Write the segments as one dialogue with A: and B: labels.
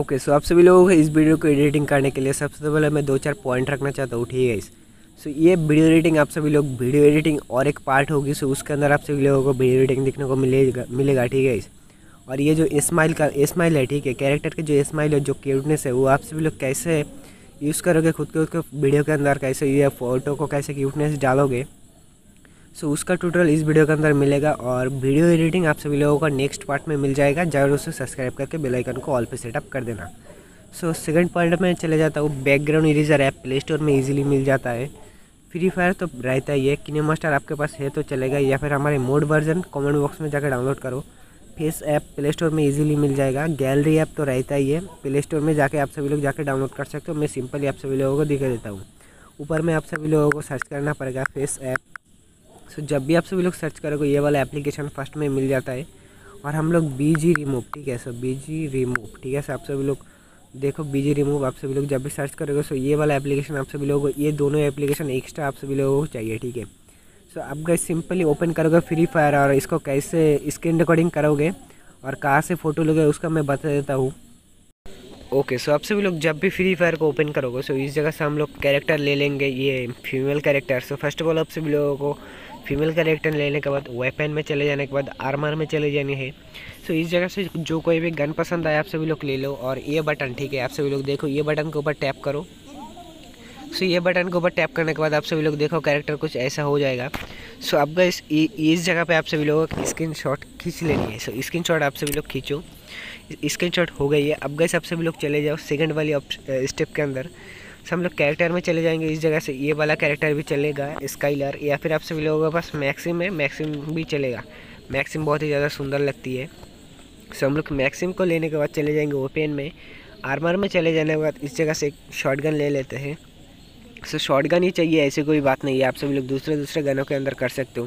A: Okay, सो आप सभी लोगों को इस वीडियो को एडिटिंग करने के लिए सबसे पहले मैं 2-4 पॉइंट रखना चाहता हूँ, ठीक है गाइस। सो ये वीडियो एडिटिंग आप सभी लोग वीडियो एडिटिंग और एक पार्ट होगी, सो उसके अंदर आप सभी लोगों को वीडियो एडिटिंग देखने को मिलेगा ठीक है गाइस। और ये जो स्माइल है, ठीक है, कैरेक्टर के जो स्माइल है, जो क्यूटनेस है, वो आप सभी लोग कैसे यूज़ करोगे खुद के वीडियो के अंदर, कैसे ये फ़ोटो को कैसे क्यूटनेस डालोगे, सो उसका ट्यूटोरियल इस वीडियो के अंदर मिलेगा। और वीडियो एडिटिंग आप सभी लोगों का नेक्स्ट पार्ट में मिल जाएगा, ज़रूर उसे सब्सक्राइब करके बेल आइकन को ऑल पे सेटअप कर देना। सो सेकंड पॉइंट में चले जाता हूँ। Background eraser app play store में इजीली मिल जाता है। फ्री फायर तो रहता ही है, किनेमास्टर आपके पास है तो चलेगा, या फिर हमारे मोड वर्जन कमेंट बॉक्स में जाकर डाउनलोड करो। फेस ऐप प्ले स्टोर में इजीली मिल जाएगा। गैलरी ऐप तो रहता ही है, प्ले स्टोर में जाके आप सभी लोग जाकर डाउनलोड कर सकते हो। मैं सिंपली आप सभी लोगों को दिखा देता हूँ। ऊपर में आप सभी लोगों को सर्च करना पड़ेगा फेस ऐप। सो जब भी आप सभी लोग सर्च करोगे ये वाला एप्लीकेशन फर्स्ट में मिल जाता है। और हम लोग बीजी रिमूव, ठीक है, सो बीजी रिमूव, ठीक है, सो आप सभी लोग देखो बीजी रिमूव आप सभी लोग जब भी सर्च करोगे, सो ये वाला एप्लीकेशन आप सभी लोगों को, ये दोनों एप्लीकेशन एक्स्ट्रा आप सभी लोगों को चाहिए, ठीक है। सो आप गाइस सिंपली ओपन करोगे फ्री फायर, और इसको कैसे स्क्रीन रिकॉर्डिंग करोगे और कहाँ से फ़ोटो लोगे उसका मैं बता देता हूँ। ओके, सो आप सभी लोग जब भी फ्री फायर को ओपन करोगे, सो इस जगह से हम लोग कैरेक्टर ले लेंगे, ये female character. So first of all आप सभी लोगों को फीमेल कैरेक्टर लेने के बाद वेपन में चले जाने के बाद आर्मर में चले जाने हैं। सो इस जगह से जो कोई भी गन पसंद आए आप सभी लोग ले लो। और ये बटन, ठीक है, आप सभी लोग देखो ये बटन के ऊपर टैप करो। सो ये बटन के ऊपर टैप करने के बाद आप सभी लोग देखो कैरेक्टर कुछ ऐसा हो जाएगा। सो अब गाइस इस जगह पे आप सभी लोगों को स्क्रीनशॉट खींच लेनी है। सो स्क्रीनशॉट आप सभी लोग खींचो, स्क्रीनशॉट हो गई है। अब गाइस आप सभी लोग चले जाओ सेकंड वाली स्टेप के अंदर। सो हम लोग कैरेक्टर में चले जाएंगे। इस जगह से ये वाला कैरेक्टर भी चलेगा, स्काइलर, या फिर आप सभी लोगों के पास मैक्सिम है, मैक्सिम भी चलेगा। मैक्सिम बहुत ही ज़्यादा सुंदर लगती है। सो हम लोग मैक्सिम को लेने के बाद चले जाएंगे ओपन में। आर्मर में चले जाने के बाद इस जगह से एक शॉटगन ले लेते हैं। सो शॉटगन ही चाहिए, ऐसी कोई बात नहीं है, आप सभी लोग दूसरे गनों के अंदर कर सकते हो।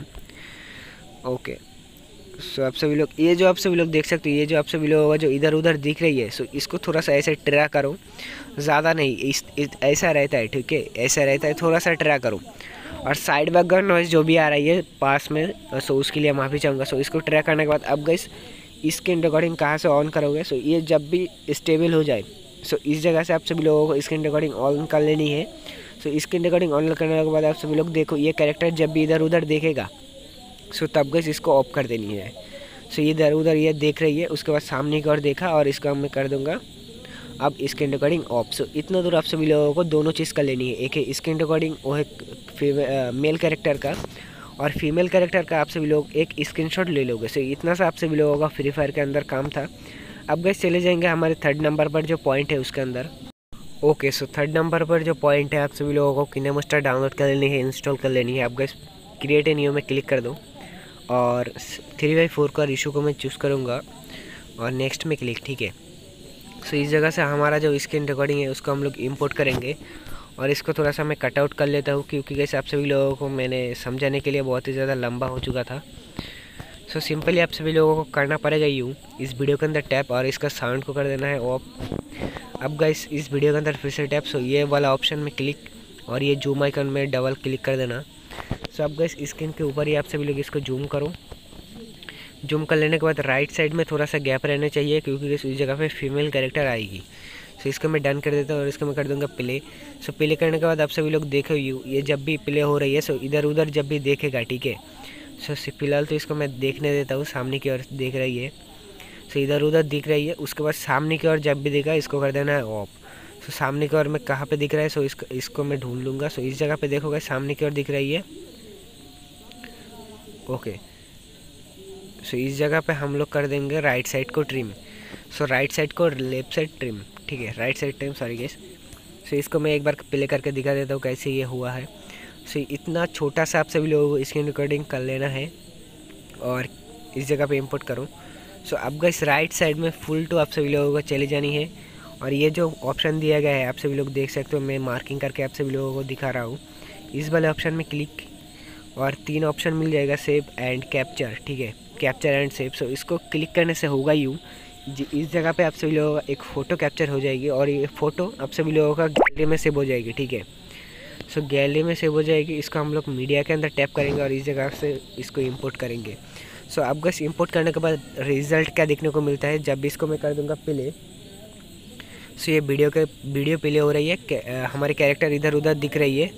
A: ओके, सो आप सभी लोग ये जो आप सभी लोग देख सकते हो, ये जो आप सभी लोगों का जो इधर उधर दिख रही है, सो इसको थोड़ा सा ऐसे ट्रा करो, ज़्यादा नहीं, ऐसा रहता है, ठीक है, ऐसा रहता है, थोड़ा सा ट्रा करो। और साइड बैकग्राउंड नॉइज़ जो भी आ रही है पास में, सो उसके लिए माफ़ी चाहूँगा। सो इसको ट्रैक करने के बाद अब गाइस स्क्रीन रिकॉर्डिंग कहाँ से ऑन करोगे, सो ये जब भी स्टेबल हो जाए, सो इस जगह से आप सभी लोगों को स्क्रीन रिकॉर्डिंग ऑन कर लेनी है। सो स्क्रीन रिकॉर्डिंग ऑन करने के बाद आप सभी लोग देखो ये कैरेक्टर जब भी इधर उधर देखेगा, सो तब गाइस इसको ऑफ कर देनी है। सो ये इधर उधर ये देख रही है, उसके बाद सामने की ओर देखा, और इसका मैं कर दूँगा अब स्क्रीन रिकॉर्डिंग ऑफ। सो इतना दूर आप सभी लोगों को दोनों चीज़ का लेनी है, एक है स्क्रीन रिकॉर्डिंग, वो है मेल कैरेक्टर का, और फीमेल कैरेक्टर का आप सभी लोग एक स्क्रीनशॉट ले लोगे। सो इतना सा आप सभी लोगों का फ्री फायर के अंदर काम था। अब गैस चले जाएंगे हमारे थर्ड नंबर पर जो पॉइंट है उसके अंदर। ओके, सो थर्ड नंबर पर जो पॉइंट है, आप सभी लोगों को किनेमास्टर डाउनलोड कर लेनी है, इंस्टॉल कर लेनी है। अब गैस क्रिएट ए न्यू में क्लिक कर दो, और 3x4 का इशू को मैं चूज़ करूँगा, और नेक्स्ट में क्लिक, ठीक है। सो इस जगह से हमारा जो स्क्रीन रिकॉर्डिंग है उसको हम लोग इंपोर्ट करेंगे, और इसको थोड़ा सा मैं कटआउट कर लेता हूँ, क्योंकि कैसे आप सभी लोगों को मैंने समझाने के लिए बहुत ही ज़्यादा लंबा हो चुका था। सो सिंपली आप सभी लोगों को करना पड़ेगा यूँ, इस वीडियो के अंदर टैप, और इसका साउंड को कर देना है ऑफ। अब गाइस इस वीडियो के अंदर फिर से टैप, सो ये वाला ऑप्शन में क्लिक, और ये जूम आइकन में डबल क्लिक कर देना। सो अब गाइस स्क्रीन के ऊपर ही आप सभी लोग इसको जूम करो। जूम कर लेने के बाद राइट साइड में थोड़ा सा गैप रहना चाहिए, क्योंकि इस जगह पे फीमेल कैरेक्टर आएगी। सो इसको मैं डन कर देता हूँ, और इसको मैं कर दूँगा प्ले। सो प्ले करने के बाद आप सभी लोग देखो ये जब भी प्ले हो रही है, सो इधर उधर जब भी देखेगा, ठीक है। सो फिलहाल तो इसको मैं देखने देता हूँ, सामने की ओर देख रही है, सो इधर उधर दिख रही है। उसके बाद सामने की ओर जब भी देखा इसको कर देना है ऑफ। सो सामने की ओर में कहाँ पे दिख रहा है, सो इसको मैं ढूंढ लूँगा। सो इस जगह पे देखोगे सामने की ओर दिख रही है। ओके, सो इस जगह पे हम लोग कर देंगे राइट साइड को ट्रिम। सो राइट साइड को लेफ्ट साइड ट्रिम, ठीक है, right side trim, sorry guys. So इसको मैं एक बार प्ले करके दिखा देता हूँ कैसे ये हुआ है। सो इतना छोटा सा आप सभी लोगों को स्क्रीन रिकॉर्डिंग कर लेना है, और इस जगह पे इंपोर्ट करूँ। सो अब गाइस राइट साइड में फुल टू आप सभी लोगों को चली जानी है, और ये जो ऑप्शन दिया गया है आप सभी लोग देख सकते हो, मैं मार्किंग करके आप सभी लोगों को दिखा रहा हूँ। इस वाले ऑप्शन में क्लिक, और 3 ऑप्शन मिल जाएगा, सेव एंड कैप्चर, ठीक है, कैप्चर एंड सेव। सो इसको क्लिक करने से होगा यूँ, इस जगह पे आप सभी लोगों का एक फ़ोटो कैप्चर हो जाएगी, और ये फ़ोटो आप सभी लोगों का गैलरी में सेव हो जाएगी, ठीक है। सो गैलरी में सेव हो जाएगी, इसको हम लोग मीडिया के अंदर टैप करेंगे, और इस जगह से इसको इंपोर्ट करेंगे। सो अब बस इंपोर्ट करने के बाद रिज़ल्ट क्या देखने को मिलता है, जब भी इसको मैं कर दूँगा प्ले, सो ये वीडियो प्ले हो रही है, हमारे कैरेक्टर इधर उधर दिख रही है।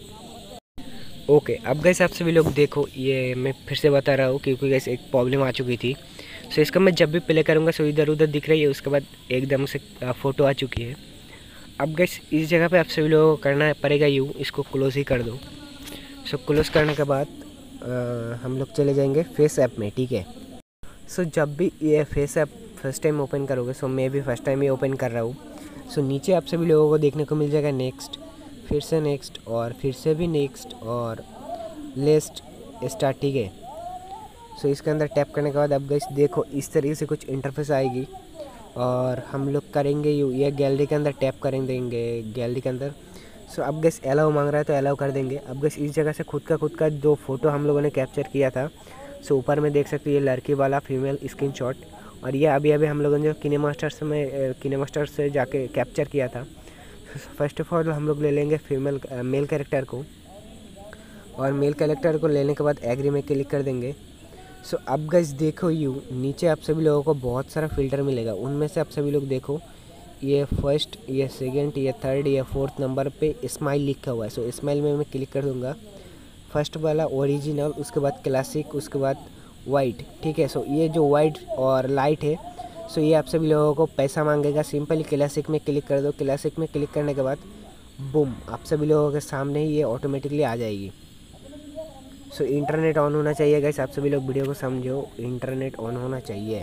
A: ओके, अब गैस आप सभी लोग देखो, ये मैं फिर से बता रहा हूँ क्योंकि गैस एक प्रॉब्लम आ चुकी थी। सो इसका मैं जब भी प्ले करूँगा सो इधर उधर दिख रही है, उसके बाद एकदम से फ़ोटो आ चुकी है। अब गैस इस जगह पे आप सभी लोगों को करना पड़ेगा यूँ, इसको क्लोज़ ही कर दो। सो क्लोज़ करने के बाद हम लोग चले जाएंगे फेस ऐप में, ठीक है। सो जब भी ये face app first time open करोगे, सो मैं भी फर्स्ट टाइम ही ओपन कर रहा हूँ। सो नीचे आप सभी लोगों को देखने को मिल जाएगा नेक्स्ट, फिर से नेक्स्ट और फिर से भी नेक्स्ट और लेस्ट स्टार्ट, ठीक है। सो इसके अंदर टैप करने के बाद अब गाइस देखो इस तरीके से कुछ इंटरफेस आएगी और हम लोग करेंगे ये गैलरी के अंदर टैप करें देंगे गैलरी के अंदर। सो अब गैस अलाउ मांग रहा है तो अलाउ कर देंगे। अब गैस इस जगह से खुद का जो फ़ोटो हम लोगों ने कैप्चर किया था, सो ऊपर में देख सकते हो ये लड़की वाला फीमेल स्क्रीनशॉट, और ये अभी हम लोगों ने जो किनेमास्टर से जाके कैप्चर किया था। फर्स्ट ऑफ ऑल हम लोग ले लेंगे मेल कैरेक्टर को, और मेल कैरेक्टर को लेने के बाद एग्री में क्लिक कर देंगे। सो अब गाइस देखो नीचे आप सभी लोगों को बहुत सारा फ़िल्टर मिलेगा, उनमें से आप सभी लोग देखो ये फर्स्ट, ये सेकंड, ये थर्ड, ये फोर्थ नंबर पे स्माइल लिखा हुआ है। सो स्माइल में मैं क्लिक कर दूंगा। फर्स्ट वाला ओरिजिनल, उसके बाद क्लासिक, उसके बाद वाइट, ठीक है। सो ये जो वाइट और लाइट है, सो ये आप सभी लोगों को पैसा मांगेगा। सिंपली क्लासिक में क्लिक कर दो। क्लासिक में क्लिक करने के बाद बूम, आप सभी लोगों के सामने ही ये ऑटोमेटिकली आ जाएगी। सो इंटरनेट ऑन होना चाहिए गाइस, आप सभी लोग वीडियो को समझो, इंटरनेट ऑन होना चाहिए।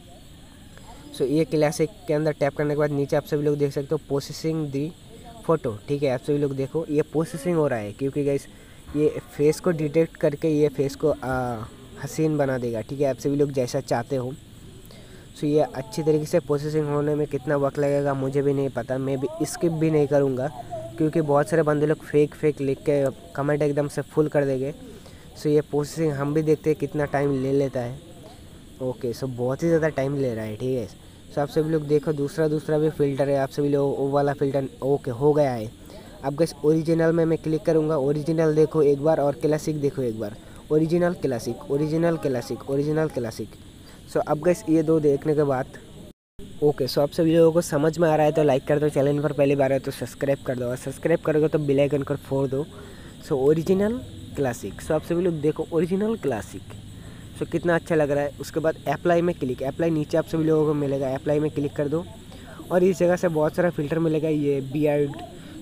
A: सो ये क्लासिक के अंदर टैप करने के बाद नीचे आप सभी लोग देख सकते हो प्रोसेसिंग दी फ़ोटो, ठीक है। आप सभी लोग देखो ये प्रोसेसिंग हो रहा है क्योंकि गाइस ये फेस को डिटेक्ट करके ये फेस को हसीन बना देगा, ठीक है। आप सभी लोग जैसा चाहते हो। सो ये अच्छी तरीके से प्रोसेसिंग होने में कितना वक्त लगेगा मुझे भी नहीं पता, मैं भी स्किप भी नहीं करूँगा क्योंकि बहुत सारे बंदे लोग फेक लिख के कमेंट एकदम से फुल कर देंगे। सो ये प्रोसेसिंग हम भी देखते हैं कितना टाइम ले लेता है। ओके, सो बहुत ही ज़्यादा टाइम ले रहा है, ठीक है। सो आप सभी लोग देखो दूसरा भी फ़िल्टर है, आप सभी लोग वो वाला फ़िल्टर ओके हो गया है। अब गैस ओरिजिनल में मैं क्लिक करूँगा, ओरिजिनल देखो एक बार और क्लासिक देखो एक बार, original classic, original classic, original classic. So अब गैस ये दो देखने के बाद ओके, सो आप सभी लोगों को समझ में आ रहा है तो लाइक कर दो, चैनल पर पहली बार है तो सब्सक्राइब कर दो, और सब्सक्राइब करोगे तो बेल आइकन को फोड़ दो। सो ओरिजिनल क्लासिक, सो आप सभी लोग देखो ओरिजिनल क्लासिक, सो कितना अच्छा लग रहा है। उसके बाद अप्लाई में क्लिक, अप्लाई नीचे आप सभी लोगों को मिलेगा, अप्लाई में क्लिक कर दो और इस जगह से बहुत सारा फ़िल्टर मिलेगा। ये बियर्ड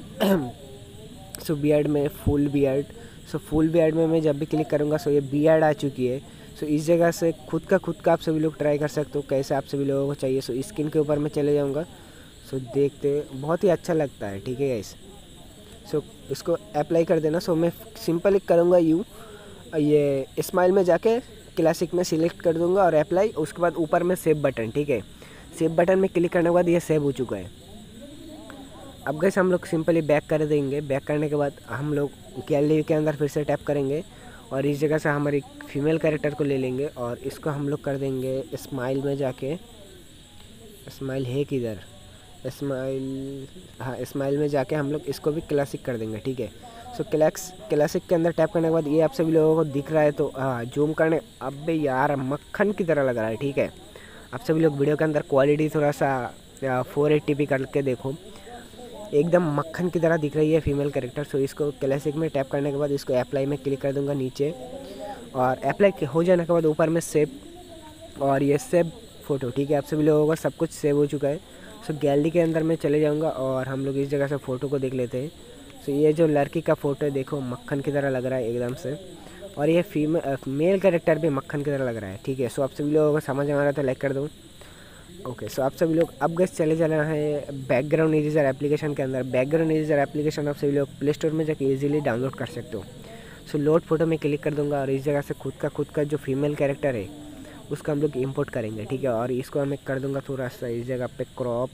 A: सो बियर्ड में full beard, so full beard में मैं जब भी क्लिक करूँगा सो ये बियर्ड आ चुकी है। सो इस जगह से खुद का आप सभी लोग ट्राई कर सकते हो कैसे आप सभी लोगों को चाहिए। सो स्किन के ऊपर मैं चले जाऊँगा, सो देखते बहुत ही अच्छा लगता है, ठीक है गाइस। सो इसको अप्लाई कर देना। सो मैं सिंपल करूँगा ये स्माइल में जाके क्लासिक में सिलेक्ट कर दूंगा और अप्लाई, उसके बाद ऊपर में सेव बटन, ठीक है। सेव बटन में क्लिक करने के बाद ये सेव हो चुका है। अब गैस हम लोग सिंपली बैक कर देंगे। बैक करने के बाद हम लोग गैलरी के अंदर फिर से टैप करेंगे और इस जगह से हमारी फीमेल कैरेक्टर को ले लेंगे और इसको हम लोग कर देंगे स्माइल में जाके, स्माइल है किधर, स्माइल, हाँ स्माइल में जाके हम लोग इसको भी क्लासिक कर देंगे, ठीक है। सो क्लासिक के अंदर टैप करने के बाद ये आप सभी लोगों को दिख रहा है तो हाँ जूम करने, अबे यार मक्खन की तरह लग रहा है, ठीक है। आप सभी लोग वीडियो के अंदर क्वालिटी थोड़ा सा 480p करके देखो, एकदम मक्खन की तरह दिख रही है फीमेल कैरेक्टर। सो इसको क्लासिक में टैप करने के बाद इसको अप्लाई में क्लिक कर दूंगा नीचे, और अप्लाई हो जाने के बाद ऊपर में सेव, और ये सेव फ़ोटो, ठीक है। आप सभी लोगों का सब कुछ सेव हो चुका है। सो गैलरी के अंदर मैं चले जाऊंगा और हम लोग इस जगह से फ़ोटो को देख लेते हैं। सो ये जो लड़की का फ़ोटो है देखो मक्खन की तरह लग रहा है एकदम से, और ये मेल कैरेक्टर भी मक्खन की तरह लग रहा है, ठीक है। सो आप सभी लोगों को समझ में आ रहा है तो लाइक कर दो। ओके, सो आप सभी लोग अब गैस चले जाना है बैकग्राउंड इरेजर एप्लीकेशन के अंदर। बैकग्राउंड इरेजर एप्लीकेशन आप सभी लोग प्ले स्टोर में जाकर इजीली डाउनलोड कर सकते हो। सो लोड फोटो में क्लिक कर दूंगा और इस जगह से खुद का जो फीमेल कैरेक्टर है उसका हम लोग इंपोर्ट करेंगे, ठीक है। और इसको मैं कर दूंगा थोड़ा सा इस जगह पे क्रॉप।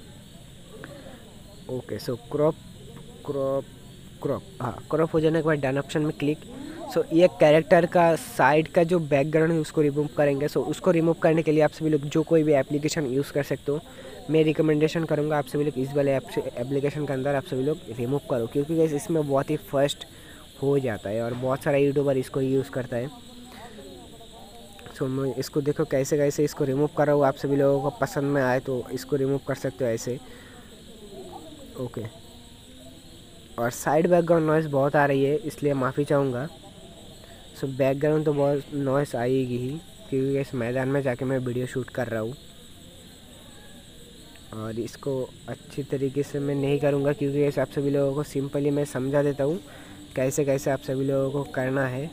A: ओके, सो क्रॉप हो जाने के बाद डन ऑप्शन में क्लिक। सो ये कैरेक्टर का साइड का जो बैकग्राउंड है उसको रिमूव करेंगे। सो उसको रिमूव करने के लिए आप सभी लोग जो कोई भी एप्लीकेशन यूज़ कर सकते हो, मैं रिकमेंडेशन करूँगा आप सभी लोग इस वाले एप्लीकेशन के अंदर आप सभी लोग रिमूव करो, क्योंकि इसमें बहुत ही फर्स्ट हो जाता है और बहुत सारा यूट्यूबर इसको यूज़ करता है। सो मैं इसको देखो कैसे इसको रिमूव कर रहा हूँ, आप सभी लोगों को पसंद में आए तो इसको रिमूव कर सकते हो ऐसे। ओके। और साइड बैकग्राउंड नॉइज़ बहुत आ रही है, इसलिए माफ़ी चाहूँगा। सो बैकग्राउंड तो बहुत नॉइज़ आएगी ही, क्योंकि इस मैदान में जाके मैं वीडियो शूट कर रहा हूँ। और इसको अच्छी तरीके से मैं नहीं करूँगा, क्योंकि ऐसे आप सभी लोगों को सिंपली मैं समझा देता हूँ कैसे कैसे आप सभी लोगों को करना है।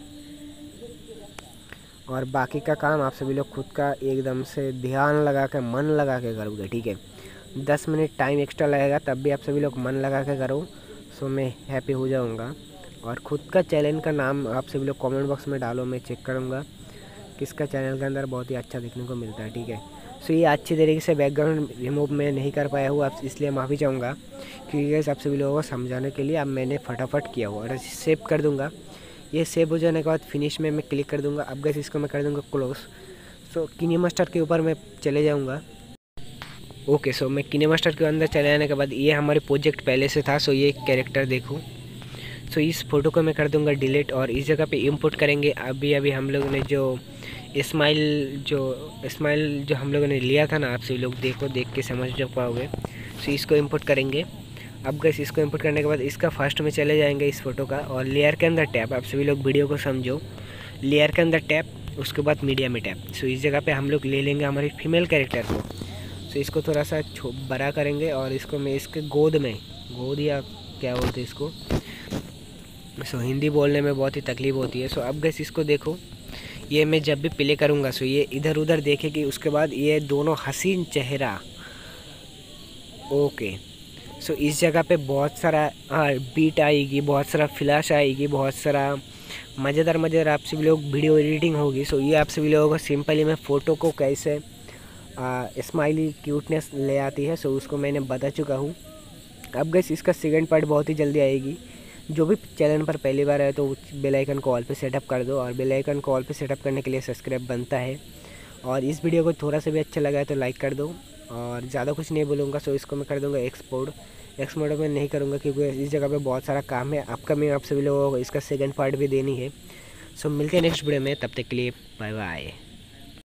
A: और बाकी का काम आप सभी लोग खुद का एकदम से ध्यान लगा के, मन लगा के करोगे, ठीक है। 10 मिनट टाइम एक्स्ट्रा लगेगा, तब भी आप सभी लोग मन लगा के करो, सो मैं हैप्पी हो जाऊँगा। और ख़ुद का चैनल का नाम आप सभी लोग कमेंट बॉक्स में डालो, मैं चेक करूँगा किसका चैनल के अंदर बहुत ही अच्छा देखने को मिलता है, ठीक है। सो ये अच्छी तरीके से बैकग्राउंड रिमूव मैं नहीं कर पाया हूँ, आप इसलिए माफ़ी चाहूँगा, क्योंकि आप सभी लोगों को समझाने के लिए अब मैंने फटाफट किया हुआ। और सेव कर दूँगा। ये सेव हो जाने के बाद फिनिश में मैं क्लिक कर दूँगा। अब गैस इसको मैं कर दूँगा क्लोज। सो किनेमास्टर के ऊपर मैं चले जाऊँगा। ओके, सो मैं किनेमास्टर के अंदर चले जाने के बाद ये हमारे प्रोजेक्ट पहले से था, सो ये कैरेक्टर देखो। सो इस फ़ोटो को मैं कर दूंगा डिलीट, और इस जगह पे इंपोर्ट करेंगे। अभी हम लोगों ने जो स्माइल जो हम लोगों ने लिया था ना, आप सभी लोग देख के समझ पाओगे। सो इसको इंपोर्ट करेंगे। अब गैस इसको इंपोर्ट करने के बाद इसका फर्स्ट में चले जाएंगे इस फोटो का, और लेयर के अंदर टैप। आप सभी लोग वीडियो को समझो, लेयर के अंदर टैप, उसके बाद मीडिया में टैप। सो इस जगह पे हम लोग ले लेंगे हमारी फीमेल कैरेक्टर को। सो इसको थोड़ा सा बड़ा करेंगे, और इसको मैं इसके गोद या क्या बोलते हैं इसको, सो हिंदी बोलने में बहुत ही तकलीफ़ होती है। सो अब गैस इसको देखो, ये मैं जब भी प्ले करूँगा सो ये इधर उधर देखेगी, उसके बाद ये दोनों हसीन चेहरा। ओके, सो इस जगह पे बहुत सारा बीट आएगी, बहुत सारा फ्लैश आएगी, बहुत सारा मज़ेदार आप सभी लोग वीडियो एडिटिंग होगी। सो ये आप सभी लोगों को सिंपली मैं फ़ोटो को कैसे स्माइली क्यूटनेस ले आती है, सो उसको मैंने बता चुका हूँ। अब गैस इसका सेकंड पार्ट बहुत ही जल्दी आएगी। जो भी चैनल पर पहली बार है तो बेल आइकन को ऑल पे सेटअप कर दो, और बेल आइकन को ऑल पे सेटअप करने के लिए सब्सक्राइब बनता है। और इस वीडियो को थोड़ा सा भी अच्छा लगा है तो लाइक कर दो, और ज़्यादा कुछ नहीं बोलूँगा। सो इसको मैं कर दूँगा एक्सपोर्ट में नहीं करूँगा, क्योंकि इस जगह पे बहुत सारा काम है अपकमिंग, आप सभी लोगों को इसका सेकंड पार्ट भी देनी है। सो मिलते हैं नेक्स्ट वीडियो में, तब तक के लिए बाय बाय।